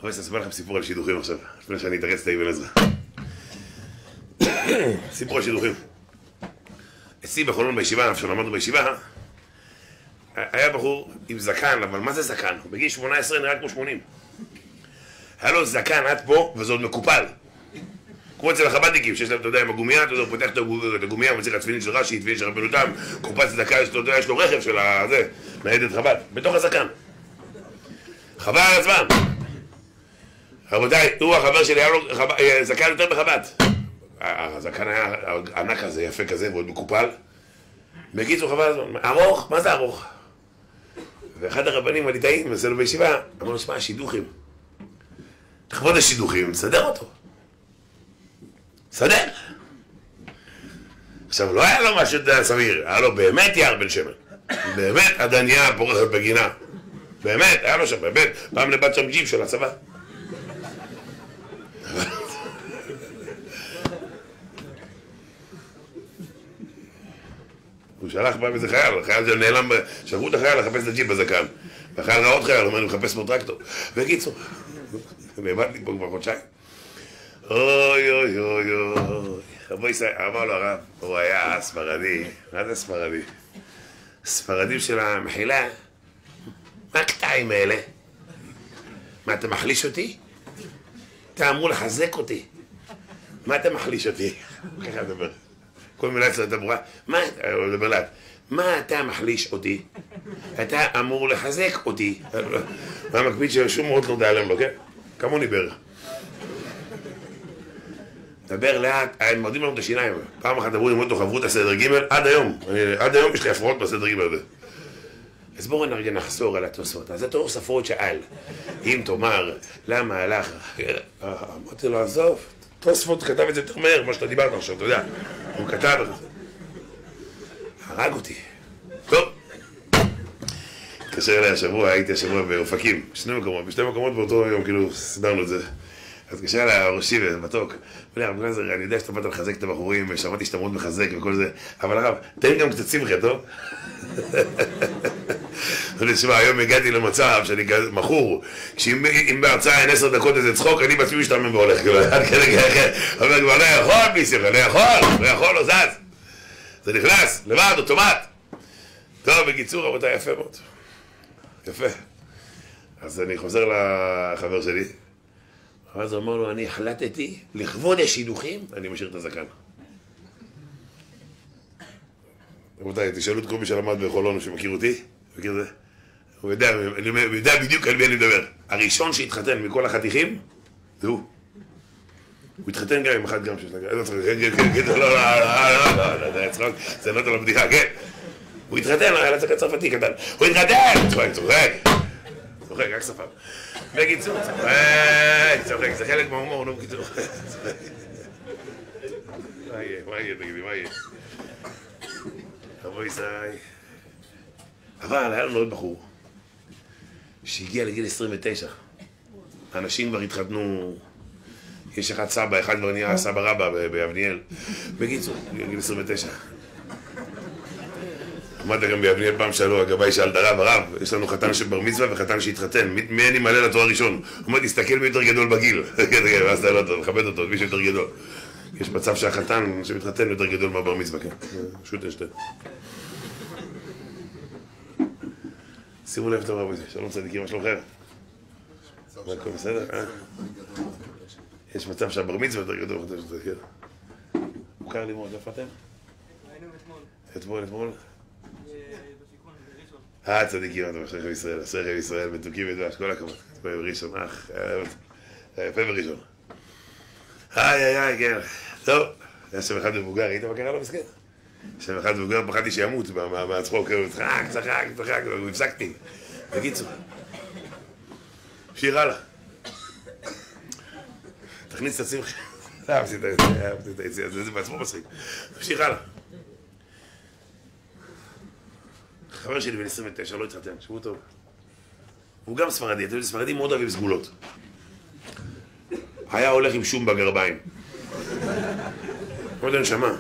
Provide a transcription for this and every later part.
חבר, אני אספר לכם סיפור על שידוכים עכשיו, לפני שאני אתרץ את האבן עזרא. סיפור על שידוכים. אצלי בחולון בישיבה, איפה שלמדנו בישיבה, היה בחור עם זקן, אבל מה זה זקן? הוא בגיל 18 נראה כמו 80. היה לו זקן עד פה, וזה עוד מקופל. כמו אצל החב"דניקים, שיש להם, אתה יודע, עם הגומייה, אתה יודע, הוא פותח את הגומייה, הוא מצליח התפילין של רש"י, תפילין של רבנו תם, קופץ צדקה, יש לו רכב של הזה, ניידת חב"ד, בתוך הזקן. חבל על הזמן. רבותיי, הוא החבר שלי, היה לו זקן יותר בחב"ד. הזקן היה ענק כזה, יפה כזה, ועוד מקופל. בקיצור, חבל על הזמן. ארוך? מה זה ארוך? ואחד הרבנים הליטאים, אצלנו בישיבה, אמר לו, שמע, שידוכים. לכבוד השידוכים, נסדר אותו. סדר. עכשיו, לא היה לו משהו סביר, היה לו באמת יער בן שמן. באמת עדניה פורחת בגינה. באמת, היה לו שם, באמת, פעם לבת שם ג'יפ של הצבא. הוא שלח פעם איזה חייל, חייל נעלם, שלחו את החייל לחפש את הג'יפ בזקן. והחייל ראה עוד חייל, אומר, אני מחפש פה טרקטור. וקיצור, נאבדתי פה כבר חודשיים. אוי אוי אוי אוי, רבו ישראל, אמר לו הרב, הוא היה ספרדי, מה זה ספרדי? ספרדים של המחילה, מה הקטעים האלה? מה, אתה מחליש אותי? אתה אמור לחזק אותי. מה אתה מחליש אותי? ככה לדבר. כל מילה אצלו הייתה ברורה, מה, הוא מדבר לאט, מה אתה מחליש אותי? אתה אמור לחזק אותי. מה מקפיד ששום מאוד לא תיעלם לו, כן? כמוני בערך. דבר לאט, הם מרדים לנו את השיניים. פעם אחת דברו ללמוד לו חברות הסדר ג' עד היום. עד היום יש לי הפרעות בסדר ג' הזה. אז בואו נרגע נחזור על התוספות. אז התוספות שאל, אם תאמר, למה הלך? אמרתי לו, עזוב, תוספות כתב את זה יותר מהר, מה שאתה דיברת עכשיו, אתה יודע. הוא כתב את זה. הרג אותי. טוב. התקשר אליי השבוע, הייתי השבוע באופקים, בשני מקומות באותו יום, כאילו, סידרנו את זה. אז התקשר אליי הראשי ומתוק. אני יודע שאתה באת לחזק את הבחורים, ושמעתי שאתה מאוד מחזק וכל זה, אבל הרב, תן גם קצת שמחה, טוב? אני תשמע, היום הגעתי למצב שאני מכור, שאם בהרצאה אין 10 דקות איזה צחוק, אני בעצמי משתמם והולך, כאילו, עד כדי ככה, אבל כבר לא יכול בלי שמחה, לא יכול, לא זז. זה נכנס, לבד, אוטומט. טוב, בקיצור, רבותיי, יפה מאוד. יפה. אז אני חוזר לחבר שלי. אז הוא אמר לו, אני החלטתי, לכבוד השידוכים, אני משאיר את הזקן. רבותיי, תשאלו את כל מי שלמד בחולון שמכיר אותי, מכיר זה? הוא יודע בדיוק על מי אני מדבר. הראשון שהתחתן מכל החתיכים, זה הוא. הוא התחתן גם עם אחד גם שיש לה... לא, זה לא טוב לבדיחה, כן. הוא התחתן, היה לצקת צרפתי קטן. הוא התחתן! צוחק, רק שפם. בקיצור, צוחק, זה חלק מההומור, לא בקיצור. מה יהיה, תגידי, מה יהיה? רבו ישראל. אבל היה לנו עוד בחור שהגיע לגיל 29. אנשים כבר התחתנו, יש אחד סבא, אחד כבר נהיה סבא רבא ביבניאל. בקיצור, גיל 29. אמרת גם ביבניאל פעם שאלו, הגבאי שאל את הרב, יש לנו חתן שבר מצווה וחתן שהתחתן, מי אני מעלה לתואר ראשון? הוא אומר, תסתכל מי יותר גדול בגיל. ואז אתה לא מכבד אותו, מי שיותר גדול. יש מצב שהחתן שמתחתן יותר גדול מהבר מצווה, כן. פשוט יש שתי. שימו לב טוב רבי, שלום צדיקים, מה שלומכם? הכל בסדר? יש מצב שהבר מצווה יותר גדול, מוכר לי מאוד, איפה אתם? היינו אתמול. צדיקים, אתה מחשב ישראל, עשרי ישראל, מתוקים ודבש, כל הכבוד. בראשון, יפה בראשון. כן. טוב, היה שם אחד מבוגר, ראית מה קרה לו מסכן? שם אחד מבוגר, פחדתי שימות מהצחוק, הוא צחק, הוא הפסקתי. בקיצור. שיר הלאה. תכניס את עצמך. אהבתי את היציאה, זה בעצמו מצחיק. שיר הלאה. חבר שלי בן 29, לא התחתן, שבו טוב. הוא גם ספרדי, אתם יודעים, ספרדים מאוד אוהבים סגולות. היה הולך עם שום בגרביים. עוד אין שמה.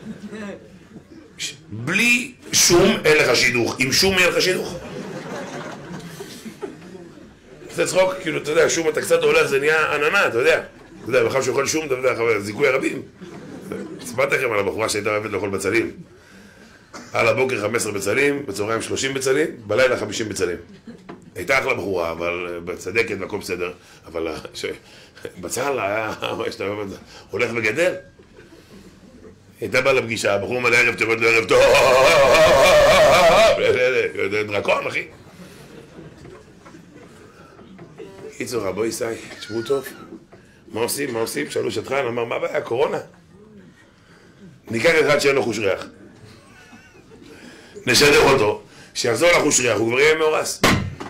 בלי שום אין לך שידוך, עם שום אין לך שידוך. עושה צחוק, כאילו, אתה יודע, שום אתה קצת הולך, זה נהיה עננה, אתה יודע. אתה יודע, בכלל שאוכל שום, אתה יודע, זיכוי הרבים. סיפרתי לכם על הבחורה שהייתה אוהבת לאכול בצלים. על הבוקר 15 בצלים, בצהריים 30 בצלים, בלילה 50 בצלים. הייתה אחלה בחורה, אבל בצדקת והכל בסדר, אבל בצל היה, הולך וגדל. הייתה באה לפגישה, הבחור מלא ערב טוב, ערב טוב, דרקון, אחי. קיצור, רבו ישי, תשמעו טוב. מה עושים? מה עושים? שאלו שטחן, אמר, מה הבעיה? קורונה. ניקח אחד שאין לו חוש ריח. נשדך אותו, שיחזור לחוש ריח, הוא כבר יהיה מאורס.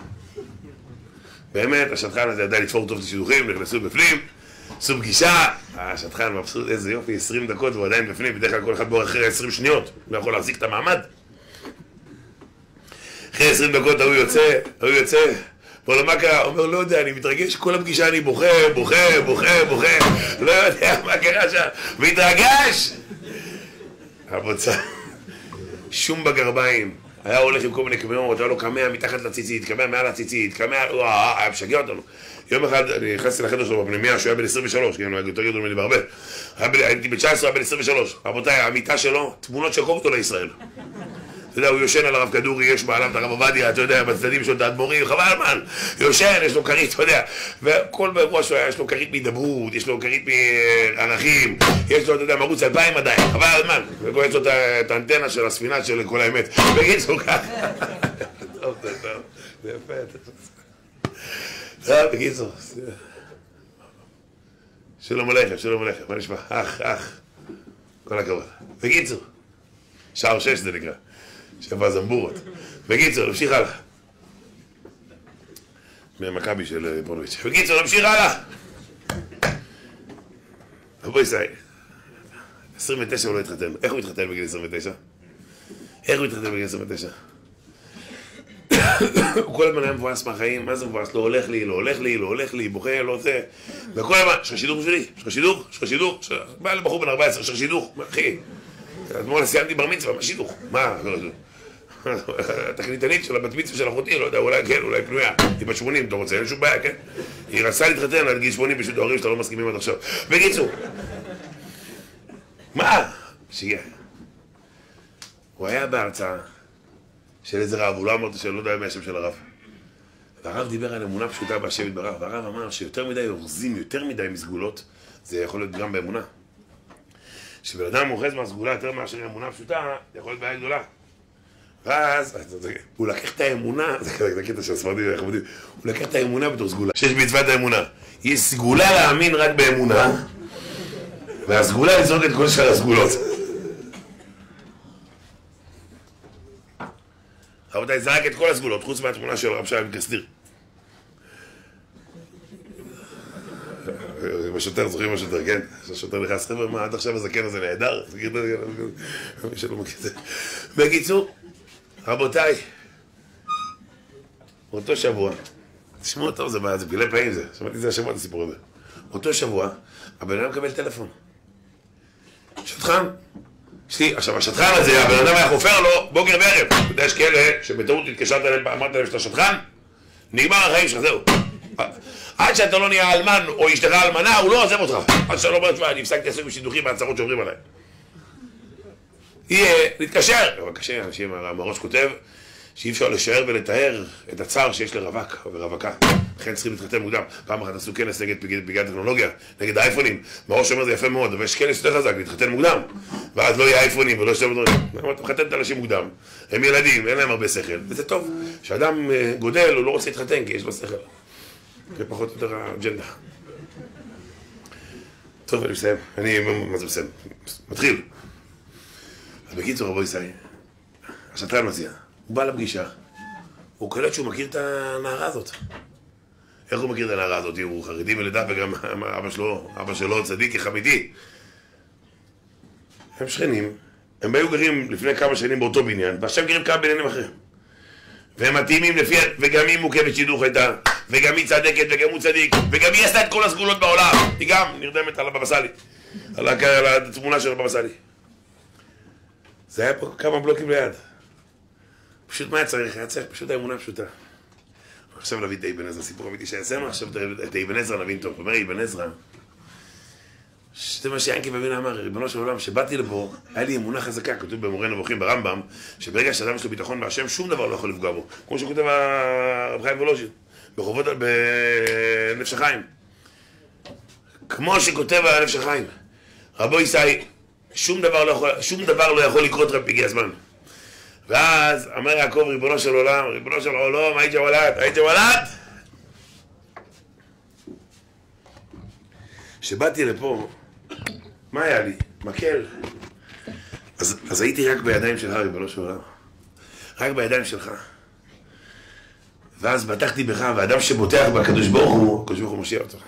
באמת, השטחן הזה ידע לתפור טוב את השידוכים, נכנסו בפנים, עשו פגישה, השטחן מבסוט, איזה יופי, 20 דקות והוא עדיין בפנים, בדרך כלל כל אחד בוא אחרי 20 שניות, לא יכול להחזיק את המעמד. אחרי 20 דקות הוא יוצא, בוא לו מה קרה? אומר, לא יודע, אני מתרגש, כל הפגישה אני בוכה, לא יודע מה קרה שם, מתרגש! הבוצה, שום בגרביים, היה הולך עם כל מיני קמעות, היה לו קמע מתחת לציצית, קמע מעל הציצית, קמע, היה משגע אותנו. יום אחד אני נכנסתי לחדר שלו בפנימיה, שהוא היה בן 23, כי הוא היה יותר גדול ממני בהרבה. הייתי ב-19, היה בן 23. רבותיי, המיטה שלו, תמונות של כל גדולי ישראל. אתה יודע, הוא יושן על הרב כדורי, יש בעליו את הרב עובדיה, אתה יודע, בצדדים שלו את האדמו"רים, חבל הזמן, יושן, יש לו כרית, אתה יודע, וכל באירוע שלו יש לו כרית מהידברות, יש לו כרית מערכים, יש לו, אתה יודע, מרוץ 2000 עדיין, חבל הזמן, וכל יש לו את האנטנה של הספינה של כל האמת, בקיצור ככה. טוב, זה יפה, טוב, בקיצור. שלום עליכם, מה נשמע? אח, כל הכבוד. בקיצור, שער 6 זה נקרא. שבע זמבורות. בקיצור, נמשיך הלאה. מהמכבי של פונוביץ'. בקיצור, נמשיך הלאה. בואי סי. 29 הוא לא התחתן. איך הוא התחתן בגיל 29? הוא כל הזמן היה מבואס מהחיים. מה זה מבואס? לא הולך לי, בוכה, לא עושה. וכל הזמן, יש לך שידור בשבילי? יש לך שידור? בא לבחור בן 14, יש לך שידור? אחי. אתמול סיימתי בר מצווה, מה שידוך? מה? התקליטנית של הבת מצווה של אחותי, לא יודע, אולי כן, אולי פנויה. היא בת 80, אתה רוצה, אין שום בעיה, כן? היא רצה להתחתן עד גיל 80 בשביל ההורים שאתה לא מסכימים עד עכשיו. בקיצור, מה? שיהיה. הוא היה בהרצאה של איזה רב, הוא לא אמר שאני לא יודע מה השם של הרב. והרב דיבר על אמונה פשוטה בהשם יתברך, והרב אמר שיותר מדי אורזים, יותר מדי מסגולות, זה יכול להיות גם באמונה. שבן אדם אוחז מהסגולה יותר מאשר אמונה פשוטה, זה יכול להיות בעיה גדולה. ואז, הוא לקח את האמונה, זה קטע של הספרדים, הוא לקח את האמונה בתור סגולה. שיש מצוות האמונה. יש סגולה להאמין רק באמונה, והסגולה לזרוק את כל שאר הסגולות. רבותיי, זרק את כל הסגולות, חוץ מהתמונה של רב שי מקסדיר. בשוטר, זוכרים בשוטר, כן? השוטר נכנס, חבר'ה, מה עד עכשיו הזקן הזה נהדר? מי שלא מכיר את זה. בקיצור, רבותיי, אותו שבוע, תשמעו טוב, זה בגילי פעמים זה, שמעתי את זה השבוע, את הסיפור הזה. אותו שבוע, הבן אדם מקבל טלפון. שטחן. עכשיו, השטחן הזה, הבן אדם היה חופר לו בוקר וערב. אתה יודע, יש כאלה שבטעות התקשרת אליהם, אמרת להם שאתה שטחן, נגמר החיים שלך, זהו. עד שאתה לא נהיה אלמן או אשתך אלמנה, הוא לא עוזב אותך. עד שאתה לא אומר, תשמע, אני הפסקתי לעשות בשידוכים והצהרות שעוברים עליי. יהיה, להתקשר. אבל קשה, אנשים, המראש כותב שאי אפשר לשער ולתאר את הצער שיש לרווק ורווקה. לכן צריכים להתחתן מוקדם. פעם אחת עשו כנס נגד פגיעת טכנולוגיה, נגד האייפונים. מראש אומר זה יפה מאוד, אבל יש כנס יותר חזק, להתחתן מוקדם. ואז לא יהיה אייפונים ולא שתיים דברים. אתה מחתן את האנשים מוקדם. הם ילדים, אין להם הרבה שכל. וזה טוב. כשאדם גודל, הוא לא רוצה להתחתן כי יש לו שכל. זה פחות או יותר האג'נדה. טוב, אני מסיים. מה זה מסיים? מתחיל. אז בקיצור, רבו ישי, השטרן מציע. הוא בא לפגישה, הוא קולט שהוא מכיר את הנערה הזאת. איך הוא מכיר את הנערה הזאת? הוא חרדי מלידה וגם אבא שלו צדיק כחמידי. הם שכנים, הם היו גרים לפני כמה שנים באותו בניין, ועכשיו גרים כמה בניינים אחרים. והם מתאימים לפי, וגם היא מוקמת שידוך הייתה, וגם היא צדקת, וגם הוא צדיק, וגם היא עשתה את כל הסגולות בעולם. היא גם נרדמת על הבבא סאלי, על התמונה של הבבא סאלי. זה היה פה כמה בלוקים ליד. פשוט מה היה צריך? היה צריך פשוט האמונה פשוטה. עכשיו נביא את אבן עזרא, סיפור אמיתי שיעשינו, עכשיו את אבן עזרא נבין טוב. אומר אבן עזרא, זה מה שיענקי אבינו אמר, ריבונו של עולם, שבאתי לפה, היה לי אמונה חזקה, כתוב במורה נבוכים ברמב"ם, שברגע שאדם יש לו ביטחון בהשם, שום דבר לא יכול לפגוע בו. כמו שכותב הרב חיים וולוז'ין, בחובות בנפש החיים. כמו שכותב הנפש החיים, רבו ישי, שום דבר לא יכול לקרות רק בגיע הזמן. ואז אמר יעקב, ריבונו של עולם, היית ג'וולת. שבאתי לפה, מה היה לי? מקל. אז הייתי רק בידיים שלך, ריבונו של עולם. רק בידיים שלך. ואז בטחתי בך, והאדם שבוטח בקדוש ברוך הוא, הקדוש ברוך הוא מושיע אותו.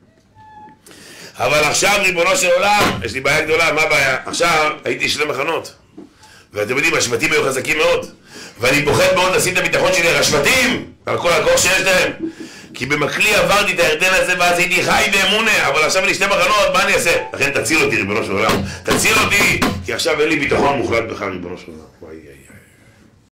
אבל עכשיו, ריבונו של עולם, יש לי בעיה גדולה, מה הבעיה? עכשיו הייתי 2 מחנות. ואתם יודעים, השבטים היו חזקים מאוד. ואני פוחד מאוד לשים את הביטחון שלי על השבטים, על כל הכוח שיש להם. כי במקלי עברתי את הירדן הזה ואז הייתי חי באמונה, אבל עכשיו אני 2 מחנות, מה אני אעשה? לכן תציל אותי, ריבונו של עולם. תציל אותי, כי עכשיו אין לי ביטחון מוחלט בך, ריבונו של עולם. וואי, וואי, וואי.